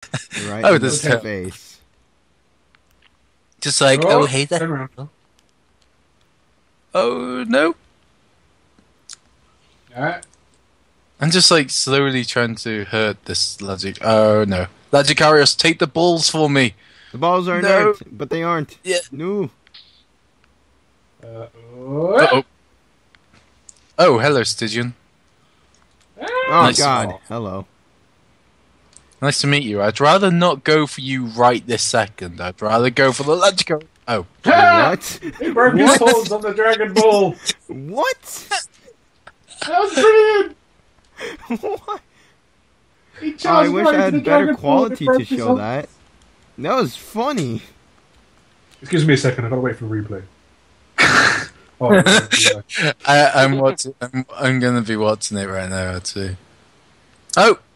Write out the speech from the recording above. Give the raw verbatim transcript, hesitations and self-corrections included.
Right Oh, in there's the two. face. Just like, Oh, oh, hey there. turn around. Oh, no. Alright. I'm just like slowly trying to hurt this Logic. Oh, no. Lagiacrus, take the balls for me. The balls are No. inert, but they aren't. Yeah. No. Uh, oh. Uh-oh. Oh, hello, Stygian. Ah. Oh, Nice. God. Hello. Nice to meet you. I'd rather not go for you right this second. I'd rather go for the Lagiacrus. Oh. What? He broke his balls on the Dragon Ball. What? That was brilliant. What? He Oh, I charged wish right I into had the better Dragon Ball quality and to broke his show arm. that. That was funny. Excuse me a second. I gotta wait for the replay. Oh, yeah. I, I'm watching. I'm, I'm gonna be watching it right now. Actually. Oh,